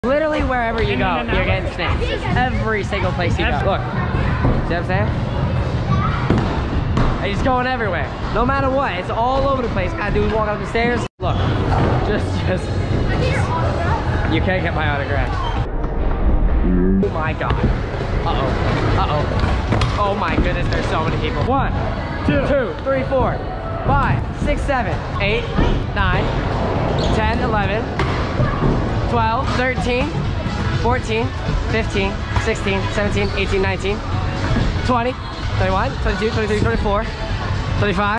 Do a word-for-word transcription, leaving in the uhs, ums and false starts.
Literally wherever you go, you're getting snakes. Every single place you go. Look, see what I'm saying? They're just going everywhere. No matter what, it's all over the place. I do walk up the stairs. Look, just, just. You can't get my autograph. Oh my God. Uh-oh, uh-oh. Oh my goodness, there's so many people. One, two, two, three, four, five, six, seven, eight, nine, ten, eleven, twelve, thirteen, fourteen, fifteen, sixteen, seventeen, eighteen, nineteen, twenty, twenty-one, twenty-two, twenty-three, twenty-four, twenty-five.